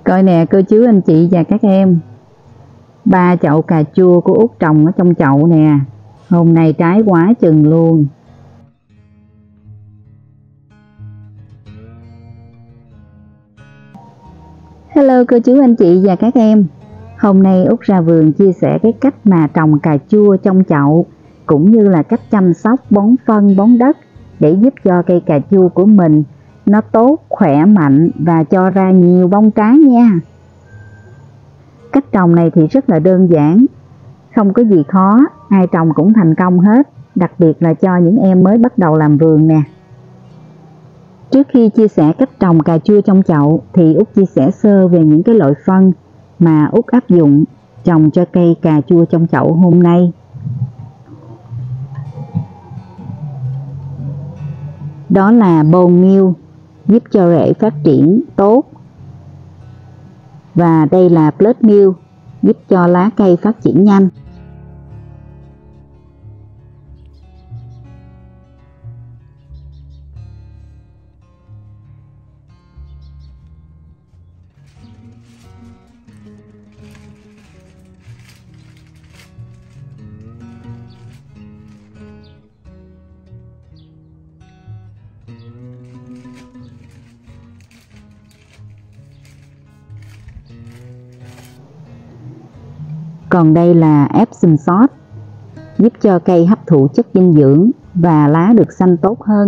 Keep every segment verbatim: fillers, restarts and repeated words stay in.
Coi nè cô chú anh chị và các em, ba chậu cà chua của Út trồng ở trong chậu nè. Hôm nay trái quá chừng luôn. Hello cô chú anh chị và các em. Hôm nay Út ra vườn chia sẻ cái cách mà trồng cà chua trong chậu, cũng như là cách chăm sóc bón phân bón đất để giúp cho cây cà chua của mình nó tốt, khỏe mạnh và cho ra nhiều bông trái nha. Cách trồng này thì rất là đơn giản, không có gì khó, ai trồng cũng thành công hết, đặc biệt là cho những em mới bắt đầu làm vườn nè. Trước khi chia sẻ cách trồng cà chua trong chậu thì Út chia sẻ sơ về những cái loại phân mà Út áp dụng trồng cho cây cà chua trong chậu hôm nay. Đó là bone meal, giúp cho rễ phát triển tốt. Và đây là blood meal, giúp cho lá cây phát triển nhanh. Còn đây là Epsom salt, giúp cho cây hấp thụ chất dinh dưỡng và lá được xanh tốt hơn.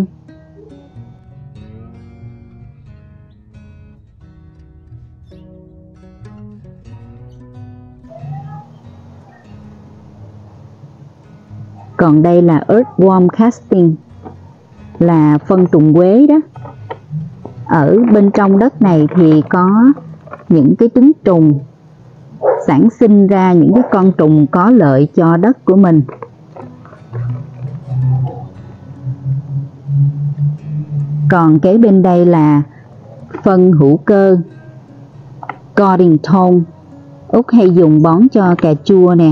Còn đây là earthworm casting, là phân trùng quế đó. Ở bên trong đất này thì có những cái trứng trùng sản sinh ra những cái con trùng có lợi cho đất của mình. Còn kế bên đây là phân hữu cơ Garden Tone, Út hay dùng bón cho cà chua nè.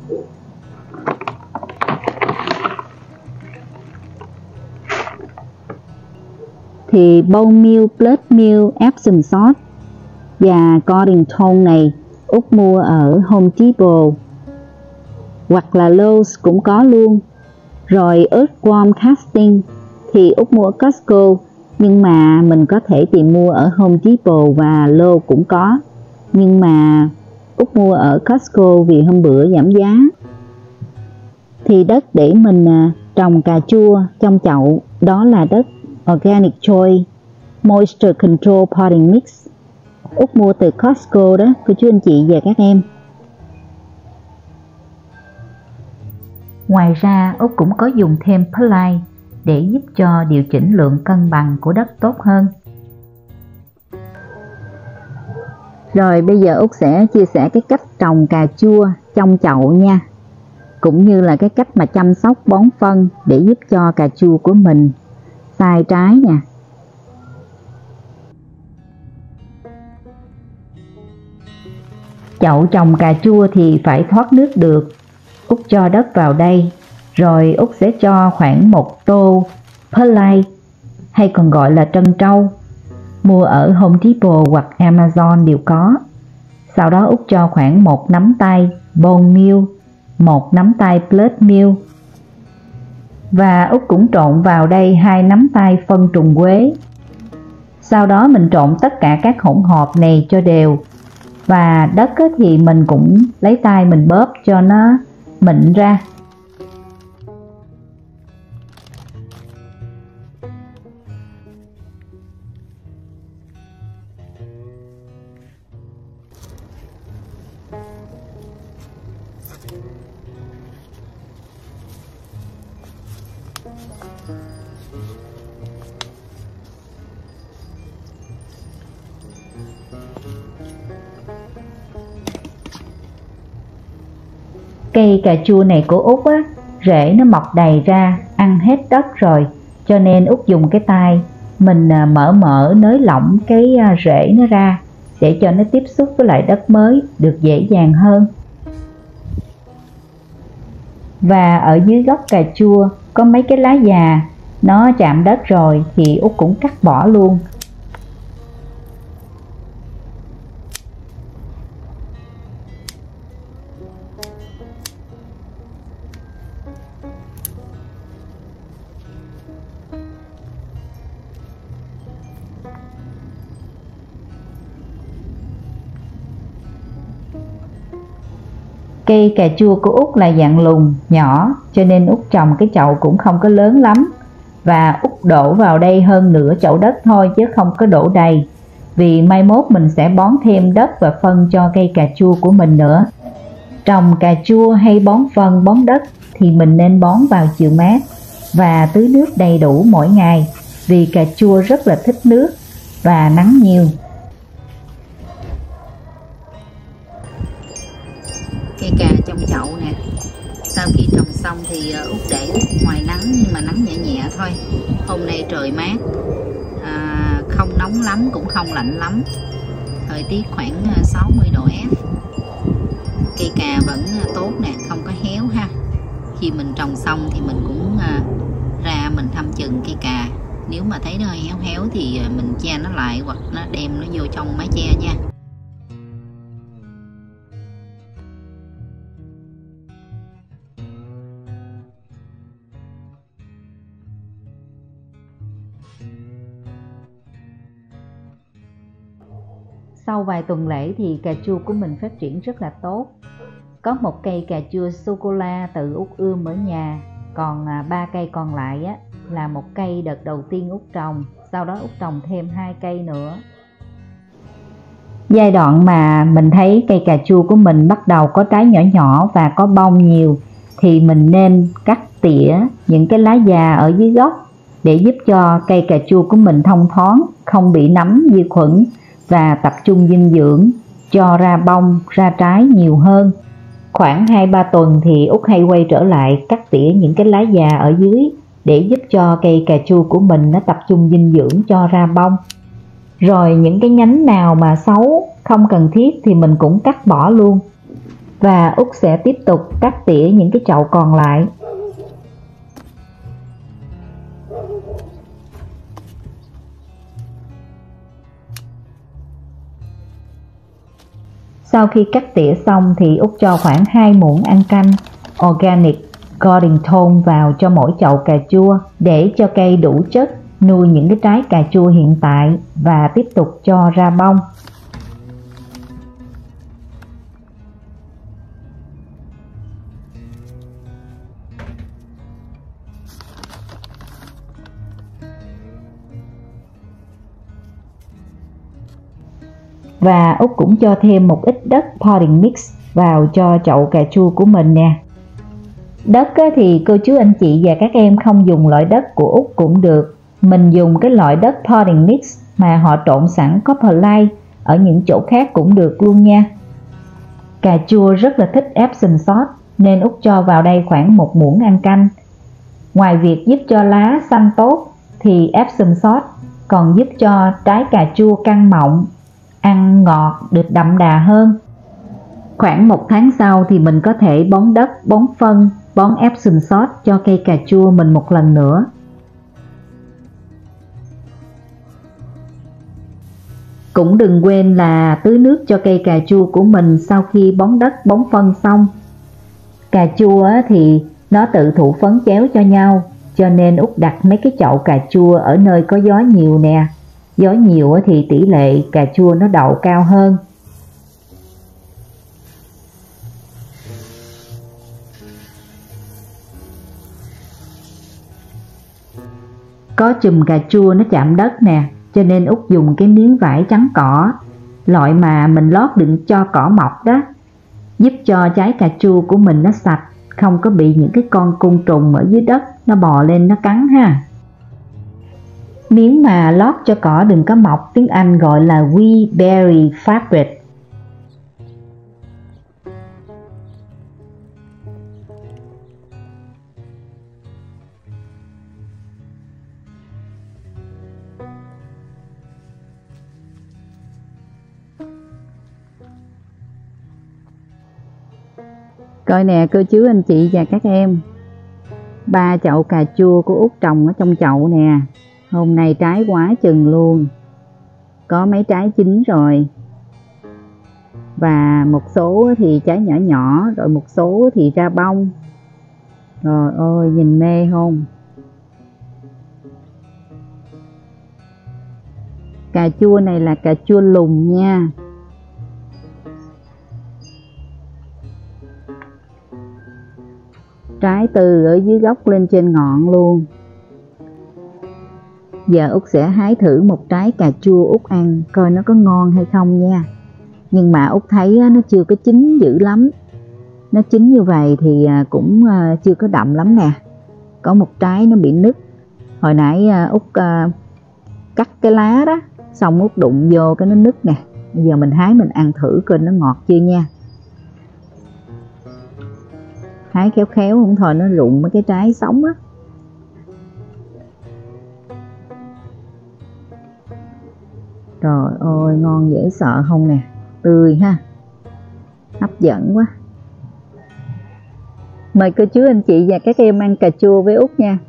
Thì bone meal, blood meal, Epsom salt và Garden Tone này Út mua ở Home Depot hoặc là Lowe's cũng có luôn. Rồi earthworm casting thì Út mua ở Costco, nhưng mà mình có thể tìm mua ở Home Depot và Lowe's cũng có. Nhưng mà Út mua ở Costco vì hôm bữa giảm giá. Thì đất để mình trồng cà chua trong chậu đó là đất Organic Choice Moisture Control Potting Mix. Út mua từ Costco đó cô chú anh chị và các em. Ngoài ra Út cũng có dùng thêm perlite để giúp cho điều chỉnh lượng cân bằng của đất tốt hơn. Rồi bây giờ Út sẽ chia sẻ cái cách trồng cà chua trong chậu nha, cũng như là cái cách mà chăm sóc bón phân để giúp cho cà chua của mình sai trái nha. Chậu trồng cà chua thì phải thoát nước được. Út cho đất vào đây, rồi Út sẽ cho khoảng một tô perlite, hay còn gọi là trân trâu, mua ở Home Depot hoặc Amazon đều có. Sau đó Út cho khoảng một nắm tay bone meal, một nắm tay blood meal, và Út cũng trộn vào đây hai nắm tay phân trùng quế. Sau đó mình trộn tất cả các hỗn hợp này cho đều. Và đất thì mình cũng lấy tay mình bóp cho nó mịn ra. Cây cà chua này của Út á, rễ nó mọc đầy ra, ăn hết đất rồi, cho nên Út dùng cái tay mình mở mở nới lỏng cái rễ nó ra để cho nó tiếp xúc với lại đất mới được dễ dàng hơn. Và ở dưới gốc cà chua có mấy cái lá già nó chạm đất rồi thì Út cũng cắt bỏ luôn. Cây cà chua của Út là dạng lùn, nhỏ, cho nên Út trồng cái chậu cũng không có lớn lắm. Và Út đổ vào đây hơn nửa chậu đất thôi chứ không có đổ đầy. Vì mai mốt mình sẽ bón thêm đất và phân cho cây cà chua của mình nữa. Trồng cà chua hay bón phân, bón đất thì mình nên bón vào chiều mát và tưới nước đầy đủ mỗi ngày. Vì cà chua rất là thích nước và nắng nhiều. Cây cà trong chậu nè, sau khi trồng xong thì Út để ngoài nắng, nhưng mà nắng nhẹ nhẹ thôi. Hôm nay trời mát, à, không nóng lắm cũng không lạnh lắm, thời tiết khoảng sáu mươi độ F. Cây cà vẫn tốt nè, không có héo ha. Khi mình trồng xong thì mình cũng à, ra mình thăm chừng cây cà. Nếu mà thấy nó héo héo thì mình che nó lại hoặc nó đem nó vô trong mái che nha. Sau vài tuần lễ thì cà chua của mình phát triển rất là tốt. Có một cây cà chua sô-cô-la tự Út ươm ở nhà, còn ba cây còn lại á, là một cây đợt đầu tiên Út trồng, sau đó Út trồng thêm hai cây nữa. Giai đoạn mà mình thấy cây cà chua của mình bắt đầu có trái nhỏ nhỏ và có bông nhiều thì mình nên cắt tỉa những cái lá già ở dưới gốc để giúp cho cây cà chua của mình thông thoáng, không bị nấm vi khuẩn và tập trung dinh dưỡng cho ra bông, ra trái nhiều hơn. Khoảng hai ba tuần thì Út hay quay trở lại cắt tỉa những cái lá già ở dưới để giúp cho cây cà chua của mình nó tập trung dinh dưỡng cho ra bông. Rồi những cái nhánh nào mà xấu, không cần thiết thì mình cũng cắt bỏ luôn. Và Út sẽ tiếp tục cắt tỉa những cái chậu còn lại. Sau khi cắt tỉa xong thì Út cho khoảng hai muỗng ăn canh Organic Golden Tone vào cho mỗi chậu cà chua để cho cây đủ chất nuôi những cái trái cà chua hiện tại và tiếp tục cho ra bông. Và Út cũng cho thêm một ít đất potting mix vào cho chậu cà chua của mình nè. Đất thì cô chú anh chị và các em không dùng loại đất của Út cũng được. Mình dùng cái loại đất potting mix mà họ trộn sẵn có perlite ở những chỗ khác cũng được luôn nha. Cà chua rất là thích Epsom salt nên Út cho vào đây khoảng một muỗng ăn canh. Ngoài việc giúp cho lá xanh tốt thì Epsom salt còn giúp cho trái cà chua căng mọng, ăn ngọt được đậm đà hơn. Khoảng một tháng sau thì mình có thể bón đất, bón phân, bón Epsom salt cho cây cà chua mình một lần nữa. Cũng đừng quên là tưới nước cho cây cà chua của mình sau khi bón đất, bón phân xong. Cà chua thì nó tự thụ phấn chéo cho nhau, cho nên Út đặt mấy cái chậu cà chua ở nơi có gió nhiều nè. Gió nhiều thì tỷ lệ cà chua nó đậu cao hơn. Có chùm cà chua nó chạm đất nè, cho nên Út dùng cái miếng vải trắng cỏ, loại mà mình lót đựng cho cỏ mọc đó, giúp cho trái cà chua của mình nó sạch, không có bị những cái con côn trùng ở dưới đất nó bò lên nó cắn ha. Miếng mà lót cho cỏ đừng có mọc tiếng Anh gọi là Weeberry fabric. Coi nè cô chú anh chị và các em, ba chậu cà chua của Út trồng ở trong chậu nè. Hôm nay trái quá chừng luôn. Có mấy trái chín rồi. Và một số thì trái nhỏ nhỏ, rồi một số thì ra bông. Rồi ôi nhìn mê không? Cà chua này là cà chua lùn nha. trái từ ở dưới gốc lên trên ngọn luôn. Giờ Út sẽ hái thử một trái cà chua Út ăn coi nó có ngon hay không nha. Nhưng mà Út thấy nó chưa có chín dữ lắm. Nó chín như vậy thì cũng chưa có đậm lắm nè. Có một trái nó bị nứt. Hồi nãy Út cắt cái lá đó, xong Út đụng vô cái nó nứt nè. Bây giờ mình hái mình ăn thử coi nó ngọt chưa nha. Hái khéo khéo không thôi nó rụng mấy cái trái sống á. Trời ơi ngon dễ sợ không nè. Tươi ha, hấp dẫn quá. Mời cô chú anh chị và các em ăn cà chua với Út nha.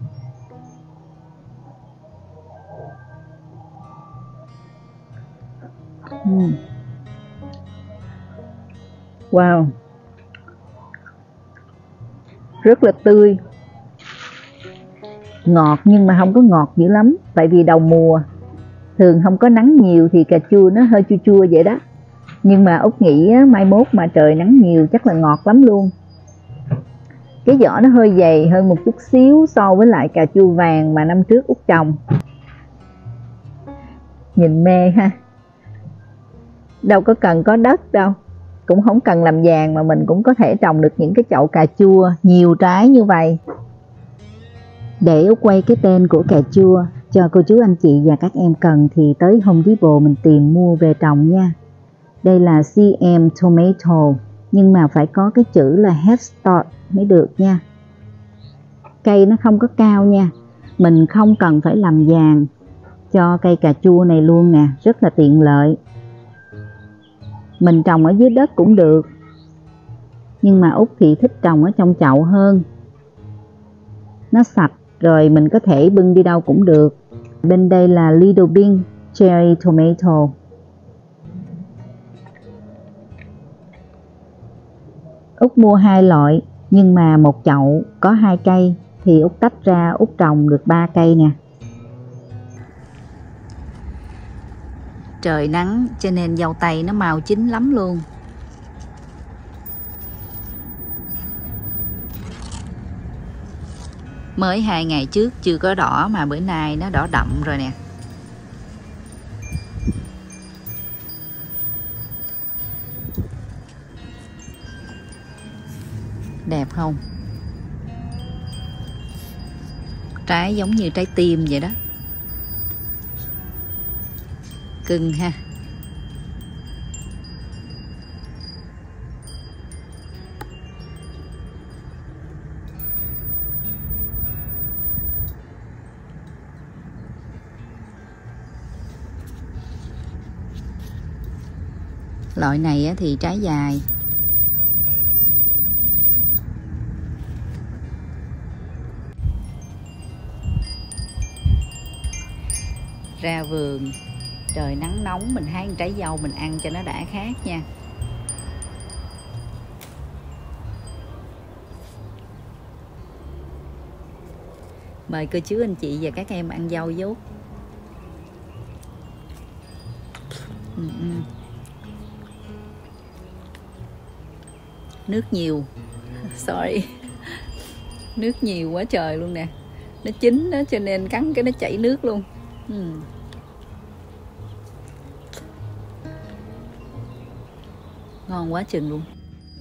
uhm. Wow, rất là tươi, ngọt nhưng mà không có ngọt dữ lắm. Tại vì đầu mùa thường không có nắng nhiều thì cà chua nó hơi chua chua vậy đó. Nhưng mà Út nghĩ mai mốt mà trời nắng nhiều chắc là ngọt lắm luôn. Cái vỏ nó hơi dày hơn một chút xíu so với lại cà chua vàng mà năm trước Út trồng. Nhìn mê ha. Đâu có cần có đất đâu, cũng không cần làm vàng mà mình cũng có thể trồng được những cái chậu cà chua nhiều trái như vậy. Để Út quay cái tên của cà chua cho cô chú anh chị và các em cần thì tới Home Depot mình tìm mua về trồng nha. Đây là xê em Tomato nhưng mà phải có cái chữ là Head Start mới được nha. Cây nó không có cao nha. Mình không cần phải làm vàng cho cây cà chua này luôn nè, rất là tiện lợi. Mình trồng ở dưới đất cũng được, nhưng mà Út thì thích trồng ở trong chậu hơn. Nó sạch rồi mình có thể bưng đi đâu cũng được. Bên đây là Little Bean Cherry Tomato. Út mua hai loại, nhưng mà một chậu có hai cây thì Út tách ra Út trồng được ba cây nè. Trời nắng cho nên dâu tây nó màu chín lắm luôn. Mới hai ngày trước chưa có đỏ mà bữa nay nó đỏ đậm rồi nè. Đẹp không? Trái giống như trái tim vậy đó. Cưng ha. Loại này thì trái dài. Ra vườn trời nắng nóng mình hái trái dâu mình ăn cho nó đã khác nha. Mời cô chú anh chị và các em ăn dâu dốt. ừ, ừ. Nước nhiều. Sorry. Nước nhiều quá trời luôn nè. Nó chín đó cho nên cắn cái nó chảy nước luôn. ừ. Ngon quá chừng luôn.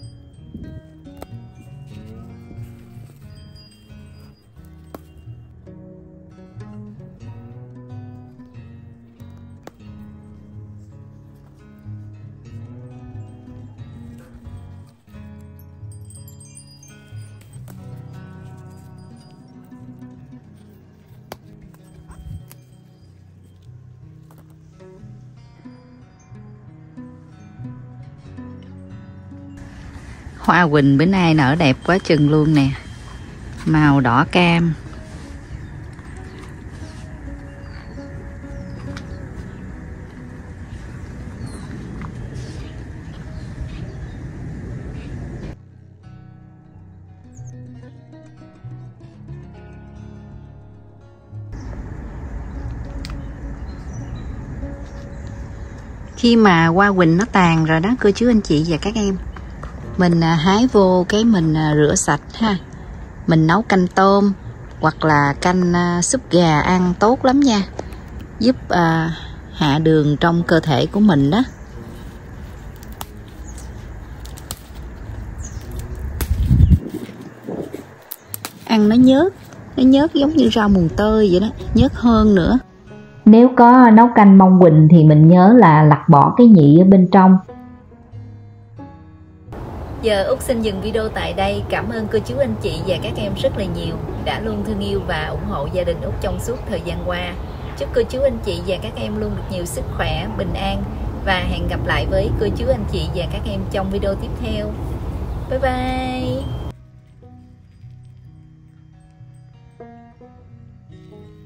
Hoa quỳnh bữa nay nở đẹp quá chừng luôn nè. Màu đỏ cam. Khi mà hoa quỳnh nó tàn rồi đó cô chú anh chị và các em, mình hái vô cái mình rửa sạch ha. mình nấu canh tôm hoặc là canh uh, súp gà ăn tốt lắm nha, giúp uh, hạ đường trong cơ thể của mình đó. Ăn nó nhớt, nó nhớt giống như rau mùng tơi vậy đó, nhớt hơn nữa. Nếu có nấu canh mông quỳnh thì mình nhớ là lặt bỏ cái nhị ở bên trong. Giờ Út xin dừng video tại đây. Cảm ơn cô chú anh chị và các em rất là nhiều đã luôn thương yêu và ủng hộ gia đình Út trong suốt thời gian qua. Chúc cô chú anh chị và các em luôn được nhiều sức khỏe, bình an và hẹn gặp lại với cô chú anh chị và các em trong video tiếp theo. Bye bye.